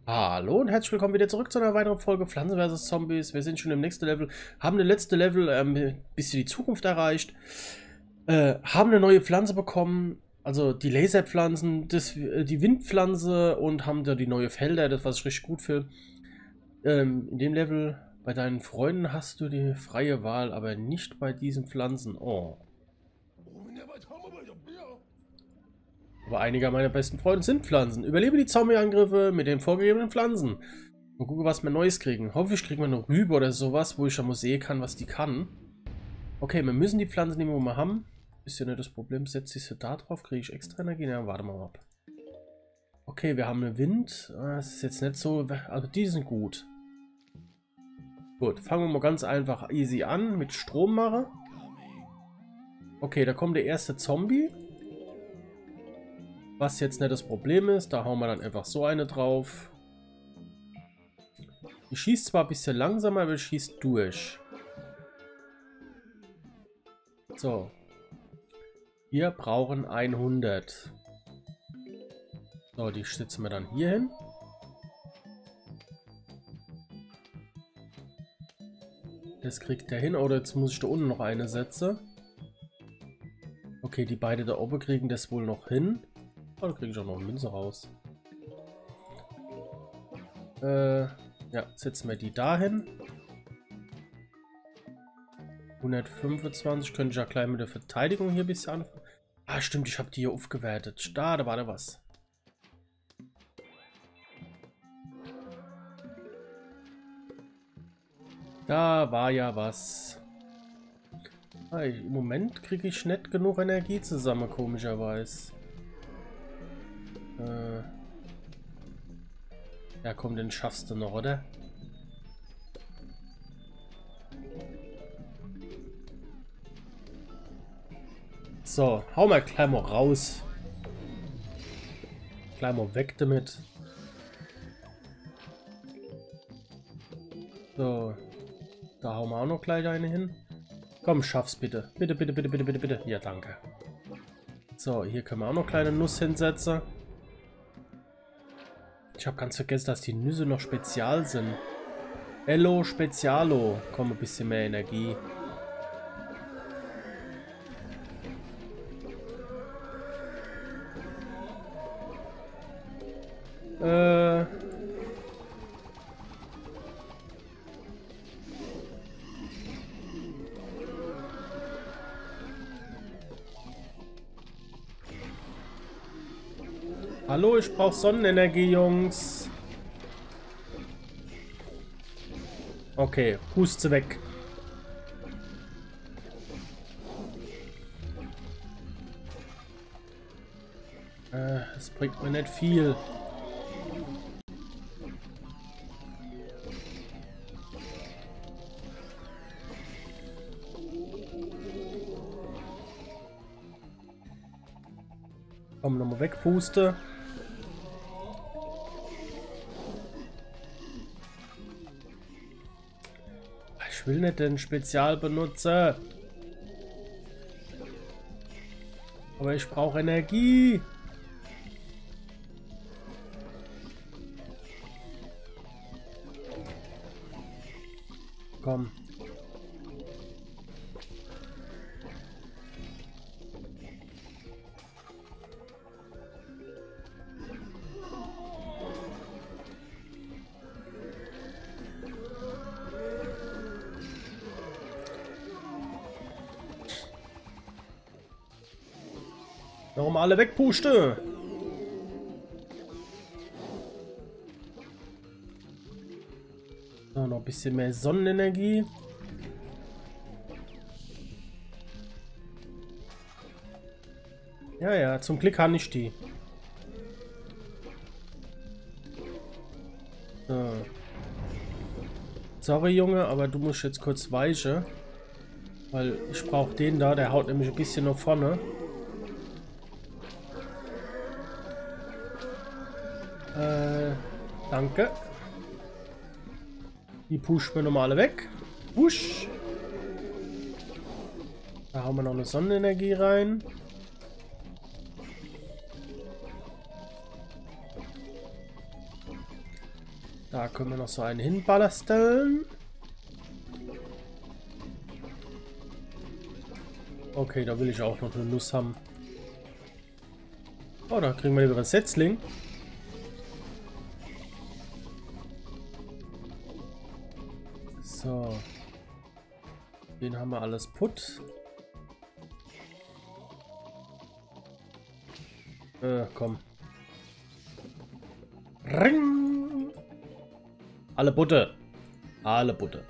Hallo und herzlich willkommen wieder zurück zu einer weiteren Folge Pflanzen vs. Zombies. Wir sind schon im nächsten Level, haben eine letzte Level bis in die Zukunft erreicht, haben eine neue Pflanze bekommen, also die Laserpflanzen, die Windpflanze und haben da die neue Felder, das was ich richtig gut finde. In dem Level bei deinen Freunden hast du die freie Wahl, aber nicht bei diesen Pflanzen. Oh. Aber einige meiner besten Freunde sind Pflanzen. Überlebe die Zombie-Angriffe mit den vorgegebenen Pflanzen. Mal gucken, was wir Neues kriegen. Hoffentlich kriegen wir eine Rübe oder sowas, wo ich dann mal sehen kann, was die kann. Okay, wir müssen die Pflanzen nehmen, die wir haben. Ist ja nicht das Problem. Setze ich sie da drauf, kriege ich extra Energie? Ja, warte mal ab. Okay, wir haben einen Wind. Das ist jetzt nicht so... Also die sind gut. Gut, fangen wir mal ganz einfach easy an mit Strommache. Okay, da kommt der erste Zombie. Was jetzt nicht das Problem ist, da hauen wir dann einfach so eine drauf. Die schießt zwar ein bisschen langsamer, aber schießt durch. So. Wir brauchen 100. So, die setzen wir dann hier hin. Das kriegt der hin. Oder jetzt muss ich da unten noch eine setzen. Okay, die beide da oben kriegen das wohl noch hin. Oh, da kriege ich auch noch eine Münze raus. Ja, setzen wir die dahin. 125 könnte ich ja gleich mit der Verteidigung hier ein bisschen anfangen. Ah, stimmt, ich habe die hier aufgewertet. Da war da was. Da war ja was. Im Moment kriege ich nicht genug Energie zusammen, komischerweise. Ja, komm, den schaffst du noch, oder? So, hau mal gleich mal raus. Gleich mal weg damit. So, da hauen wir auch noch gleich eine hin. Komm, schaff's bitte. Bitte, bitte, bitte, bitte, bitte, bitte. Ja, danke. So, hier können wir auch noch kleine Nuss hinsetzen. Ich habe ganz vergessen, dass die Nüsse noch spezial sind. Hello Spezialo. Komm, ein bisschen mehr Energie. Hallo, ich brauche Sonnenenergie, Jungs. Okay, puste weg. Das bringt mir nicht viel. Komm, nochmal wegpuste. Ich will nicht den Spezial benutzen. Aber ich brauche Energie. Komm. Warum alle wegpuste? So, noch ein bisschen mehr Sonnenenergie. Ja, ja, zum Glück kann ich die. So. Sorry, Junge, aber du musst jetzt kurz weichen. Weil ich brauche den da, der haut nämlich ein bisschen nach vorne. Danke. Die pushen wir normale weg. Push. Da haben wir noch eine Sonnenenergie rein. Da können wir noch so einen hinballerstellen. Okay, da will ich auch noch eine Nuss haben. Oh, da kriegen wir wieder ein Setzling. So. Den haben wir alles putt. Komm. Ring! Alle Butte. Alle Butte.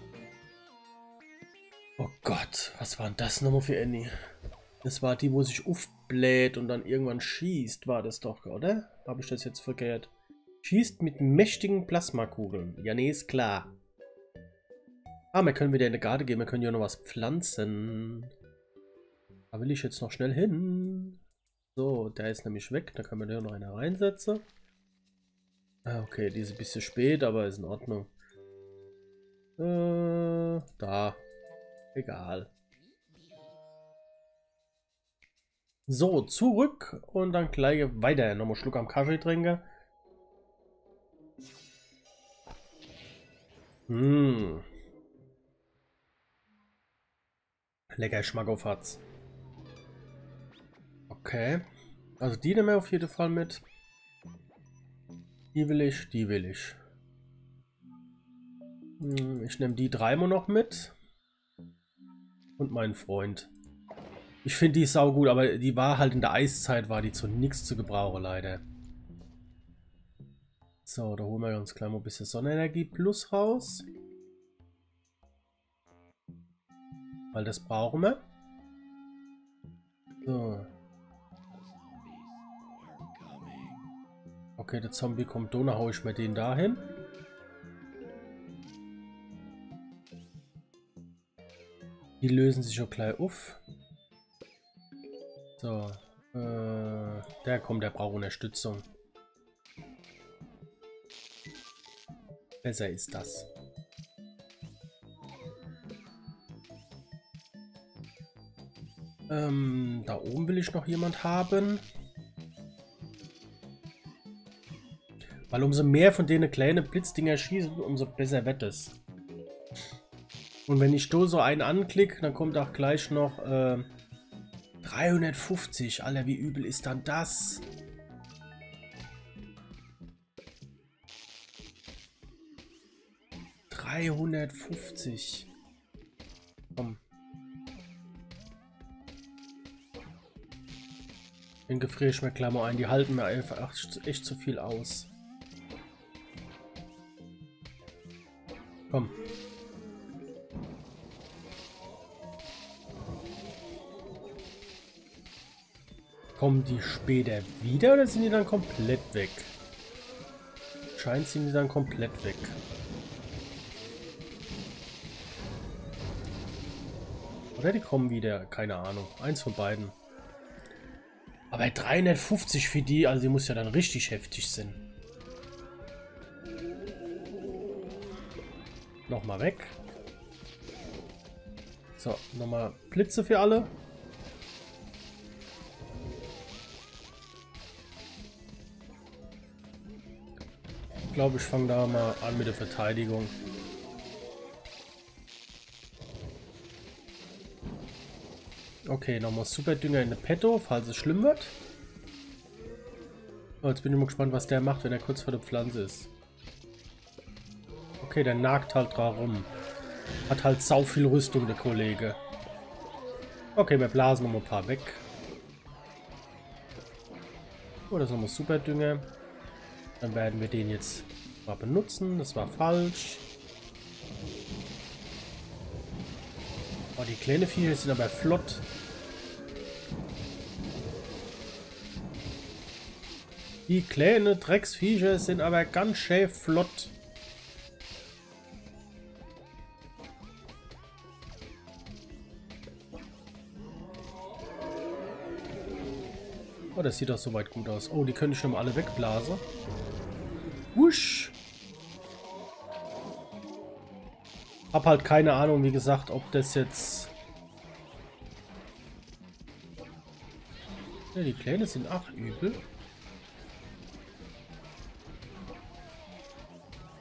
Oh Gott, was war denn das nochmal für Annie? Das war die, wo sich aufbläht und dann irgendwann schießt, war das doch, oder? Habe ich das jetzt verkehrt? Schießt mit mächtigen Plasmakugeln. Ja, nee, ist klar. Ah, wir können wieder in die Garde gehen, wir können ja noch was pflanzen. Da will ich jetzt noch schnell hin. So, der ist nämlich weg, da können wir ja noch eine reinsetzen. Ah, okay, die ist ein bisschen spät, aber ist in Ordnung. Da. Egal. So, zurück und dann gleich weiter. Nochmal einen Schluck am Kaffee trinken. Lecker Schmack hat's. Okay. Also die nehmen wir auf jeden Fall mit. Die will ich, die will ich. Ich nehme die dreimal noch mit. Und meinen Freund. Ich finde die saugut, aber die war halt in der Eiszeit, war die zu nichts zu gebrauchen, leider. So, da holen wir uns gleich mal ein bisschen Sonnenenergie Plus raus. Weil das brauchen wir. So. Okay, der Zombie kommt da, hau ich mir den dahin. Die lösen sich auch gleich auf. So. Der kommt, der braucht Unterstützung. Besser ist das. Da oben will ich noch jemand haben. Weil umso mehr von denen kleine Blitzdinger schießen, umso besser wird es. Und wenn ich da so einen anklicke, dann kommt auch gleich noch 350. Alter, wie übel ist dann das? $350. Komm. Den gefriere ich mir Klammer ein. Die halten mir einfach echt zu viel aus. Komm. Kommen die später wieder oder sind die dann komplett weg? Scheint sind die dann komplett weg. Oder die kommen wieder, keine Ahnung. Eins von beiden. Aber 350 für die, also die muss ja dann richtig heftig sein. Nochmal weg. So, nochmal Blitze für alle. Ich glaube, ich fange da mal an mit der Verteidigung. Okay, nochmal Superdünger in der Petto, falls es schlimm wird. Oh, jetzt bin ich mal gespannt, was der macht, wenn er kurz vor der Pflanze ist. Okay, der nagt halt dran rum. Hat halt sau viel Rüstung, der Kollege. Okay, wir blasen noch mal ein paar weg. Oh, das ist nochmal Superdünger. Dann werden wir den jetzt mal benutzen. Das war falsch. Oh, die kleinen Viecher sind aber flott. Die kleinen Drecksviecher sind aber ganz schön flott. Oh, das sieht doch soweit gut aus. Oh, die können ich schon mal alle wegblasen. Wusch! Hab halt keine Ahnung, wie gesagt, ob das jetzt... Ja, die Pläne sind auch übel.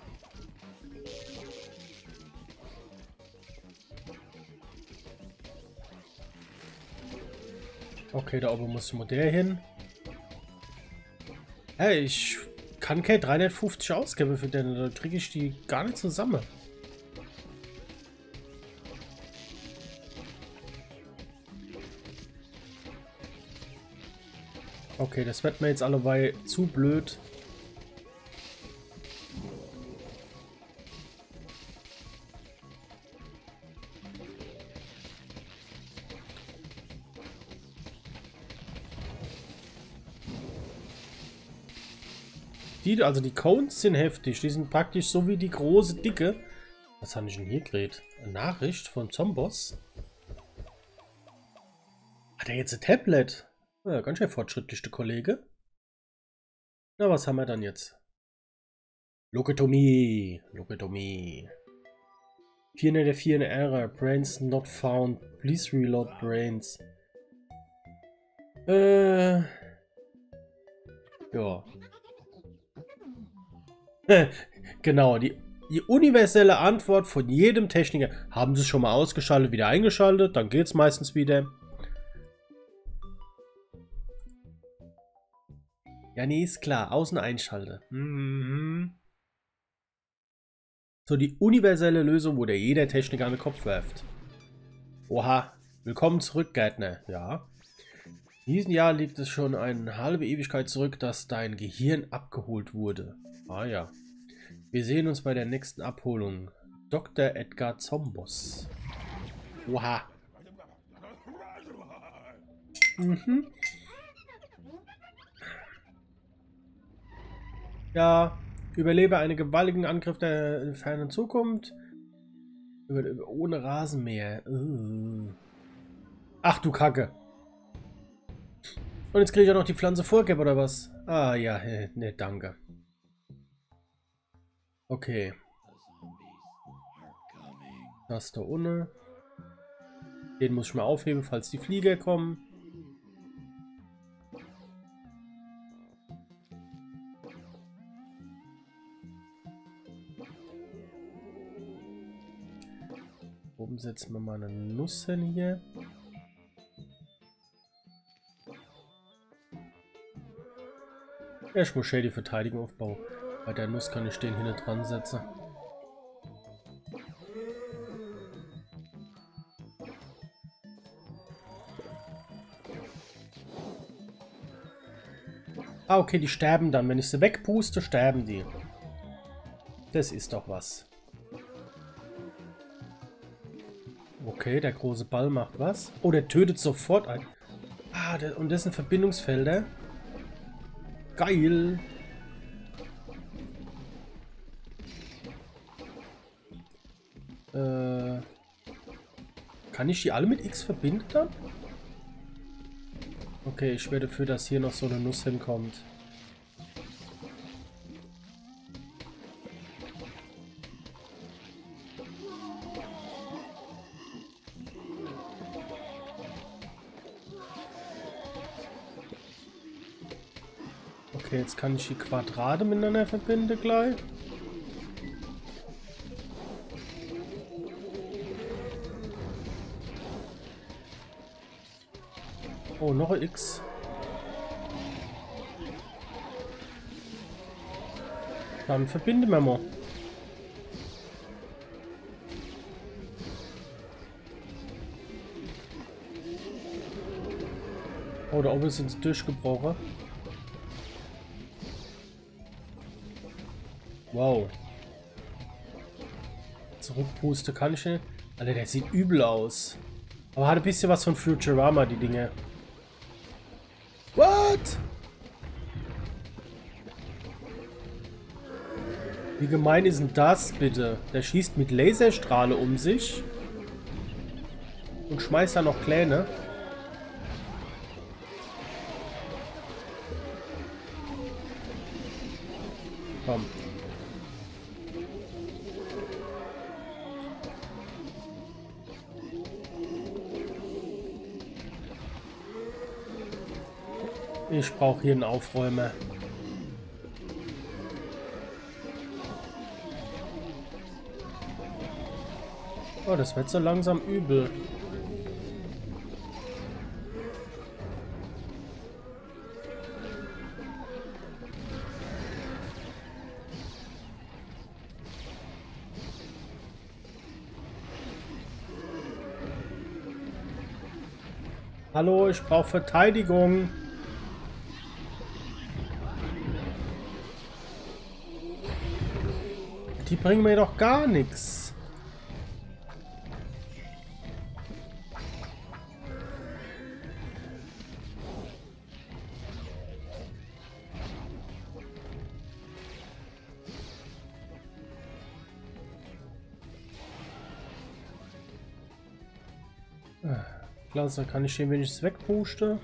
Okay, da oben muss der hin. Hey, ich kann keine 350 ausgeben für den. Da kriege ich die gar nicht zusammen. Okay, das wird mir jetzt alleweil zu blöd. Also die Cones sind heftig. Die sind praktisch so wie die große Dicke. Was habe ich denn hier geredet? Eine Nachricht von Zomboss. Hat er jetzt ein Tablet? Ja, ganz schön fortschrittlich, der Kollege. Na, was haben wir dann jetzt? Lobotomie. Lobotomie. 404 Error. Brains not found. Please reload brains. Ja. Genau, die universelle Antwort von jedem Techniker. Haben Sie es schon mal ausgeschaltet, wieder eingeschaltet? Dann geht es meistens wieder. Ja, nee, ist klar. Außen einschalte. So die universelle Lösung, wo der jeder Techniker an den Kopf wirft. Oha. Willkommen zurück, Gärtner. Ja. In diesem Jahr liegt es schon eine halbe Ewigkeit zurück, dass dein Gehirn abgeholt wurde. Ah ja. Wir sehen uns bei der nächsten Abholung. Dr. Edgar Zomboss. Oha. Ja, überlebe einen gewaltigen Angriff der fernen Zukunft. Ohne Rasenmäher. Ach du Kacke. Und jetzt kriege ich auch noch die Pflanze vorgeben oder was? Ah ja, ne, danke. Okay. Das da unten. Den muss ich mal aufheben, falls die Flieger kommen. Oben setzen wir mal eine Nuss hin hier. Ja, ich muss schnell die Verteidigung aufbauen. Bei der Nuss kann ich den hinten dran setzen. Ah, okay, die sterben dann. Wenn ich sie wegpuste, sterben die. Das ist doch was. Okay, der große Ball macht was. Oh, der tötet sofort ein. Ah, und das sind Verbindungsfelder. Geil. Kann ich die alle mit X verbinden dann? Okay, ich werde dafür, dass hier noch so eine Nuss hinkommt. Okay, jetzt kann ich die Quadrate miteinander verbinden gleich. Oh, noch ein X. Dann verbinden wir mal. Oh, da oben sind sie durchgebrochen. Wow. Zurückpuste kann ich nicht. Alter, der sieht übel aus. Aber hat ein bisschen was von Futurama, die Dinge. What? Wie gemein ist denn das, bitte? Der schießt mit Laserstrahle um sich. Und schmeißt da noch Pläne. Komm. Ich brauche hier einen Aufräumer. Oh, das wird so langsam übel. Hallo, ich brauche Verteidigung. Die bringen mir doch gar nichts. Klasse, kann ich den wenigstens wegpusten?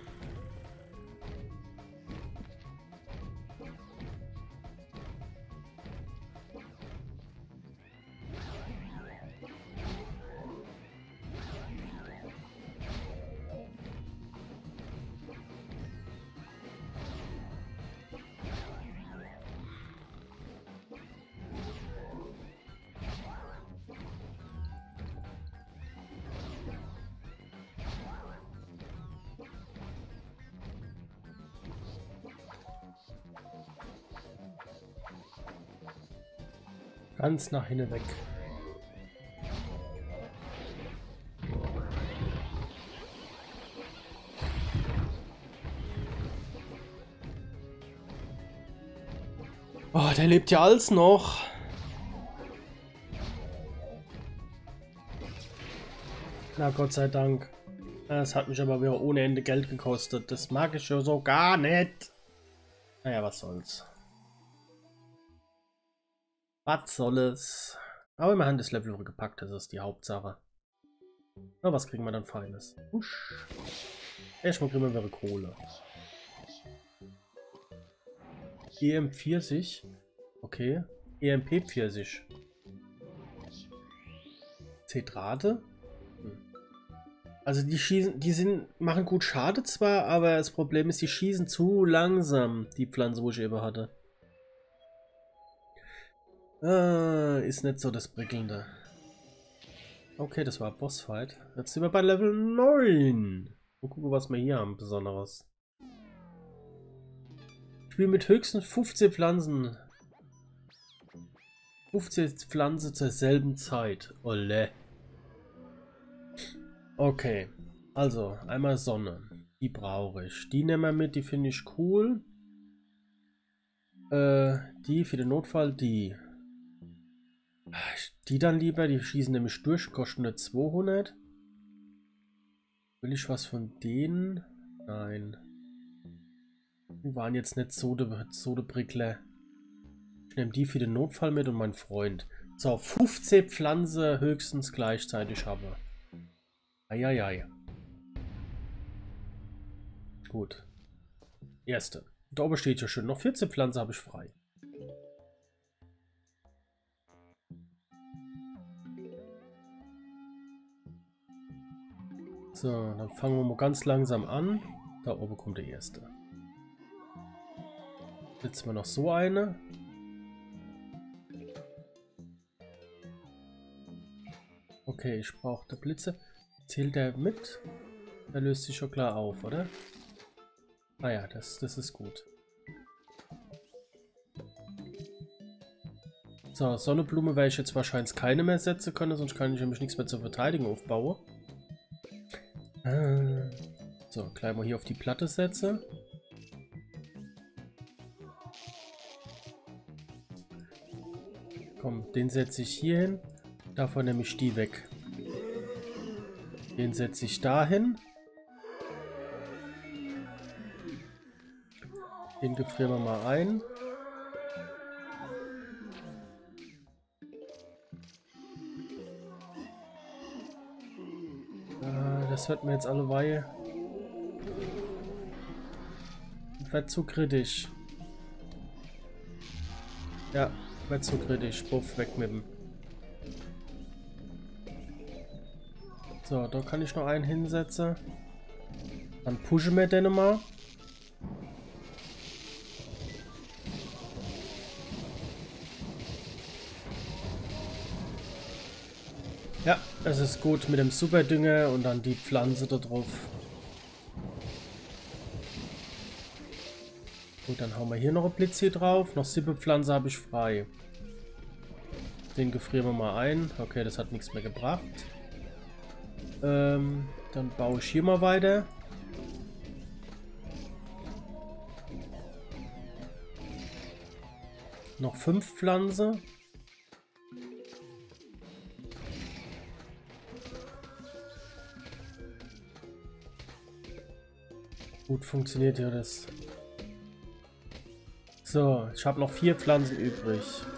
Ganz nach hinten weg. Oh, der lebt ja alles noch. Na Gott sei Dank. Das hat mich aber wieder ohne Ende Geld gekostet. Das mag ich ja so gar nicht. Naja, was soll's. Was soll es? Aber wir haben das Level gepackt, das ist die Hauptsache. Na, was kriegen wir dann Feines? Husch. Erstmal kriegen wir wieder Kohle. EM40. Okay. EMP40. Zetrate. Also die schießen, machen gut Schade zwar, aber das Problem ist, die schießen zu langsam, die Pflanze, wo ich eben hatte. Ist nicht so das Prickelnde. Okay, das war Bossfight. Jetzt sind wir bei Level 9. Mal gucken, was wir hier haben, Besonderes. Spiel mit höchstens 15 Pflanzen. 15 Pflanzen zur selben Zeit. Olle. Okay, also einmal Sonne. Die brauche ich. Die nehmen wir mit, die finde ich cool. Die für den Notfall, die. Die dann lieber, die schießen nämlich durch, kosten nur 200. Will ich was von denen? Nein. Die waren jetzt nicht so de Brickler. Ich nehme die für den Notfall mit und meinen Freund. So, 15 Pflanzen höchstens gleichzeitig habe. Eieiei. Gut. Erste. Da oben steht ja schön. Noch 14 Pflanzen habe ich frei. So, dann fangen wir mal ganz langsam an. Da oben kommt der erste. Setzen wir noch so eine. Okay, ich brauche die Blitze. Zählt der mit? Der löst sich schon klar auf, oder? Ah ja, das ist gut. So, Sonnenblume werde ich jetzt wahrscheinlich keine mehr setzen können, sonst kann ich nämlich nichts mehr zur Verteidigung aufbauen. So, gleich mal hier auf die Platte setzen. Komm, den setze ich hier hin. Davon nehme ich die weg. Den setze ich dahin. Den gefrieren wir mal ein. Das hört mir jetzt alle Weihe. Wird zu kritisch. Ja, wird zu kritisch. Puff, weg mit dem. So, da kann ich noch einen hinsetzen. Dann pushen wir den mal. Ja, es ist gut mit dem Superdünger und dann die Pflanze da drauf. Gut, dann hauen wir hier noch ein Blitz hier drauf. Noch 7 Pflanze habe ich frei. Den gefrieren wir mal ein. Okay, das hat nichts mehr gebracht. Dann baue ich hier mal weiter. Noch 5 Pflanzen. Gut funktioniert ja das. So, ich habe noch 4 Pflanzen übrig.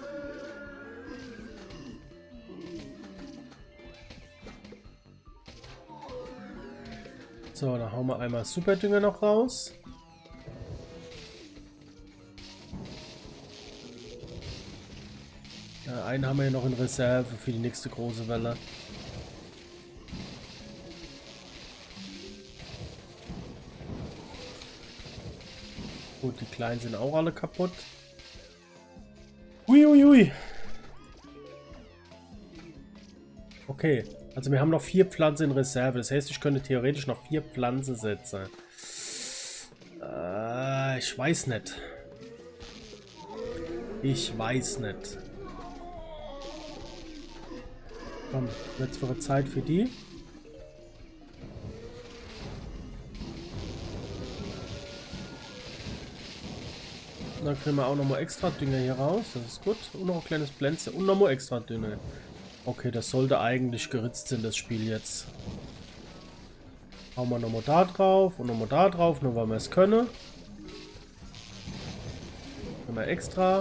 So, dann hauen wir einmal Superdünger noch raus. Ja, einen haben wir ja noch in Reserve für die nächste große Welle. Gut, die kleinen sind auch alle kaputt. Uiuiui. Okay, also wir haben noch 4 Pflanzen in Reserve. Das heißt, ich könnte theoretisch noch 4 Pflanzen setzen. Ich weiß nicht. Ich weiß nicht. Komm, jetzt wäre Zeit für die. Dann kriegen wir auch nochmal extra Dünger hier raus. Das ist gut. Und noch ein kleines Pflänzchen. Und nochmal extra Dünger. Okay, das sollte eigentlich geritzt sein, das Spiel jetzt. Hauen wir nochmal da drauf und nochmal da drauf, nur weil wir es können. Nochmal extra.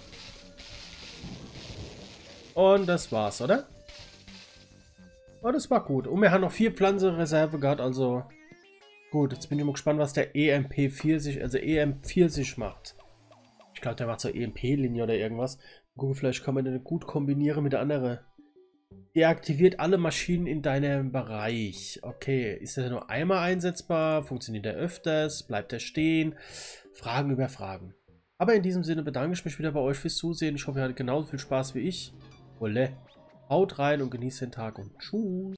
Und das war's, oder? Oh, das war gut. Und wir haben noch 4 Pflanzen Reserve gehabt, also gut. Jetzt bin ich mal gespannt, was der EMP40, also EM40 macht. Ich glaube, der macht so EMP-Linie oder irgendwas. Gucken, vielleicht kann man den gut kombinieren mit der anderen. Deaktiviert alle Maschinen in deinem Bereich. Okay, ist der nur einmal einsetzbar? Funktioniert der öfters? Bleibt er stehen? Fragen über Fragen. Aber in diesem Sinne bedanke ich mich wieder bei euch fürs Zusehen. Ich hoffe, ihr hattet genauso viel Spaß wie ich. Wolle. Haut rein und genießt den Tag und tschüss.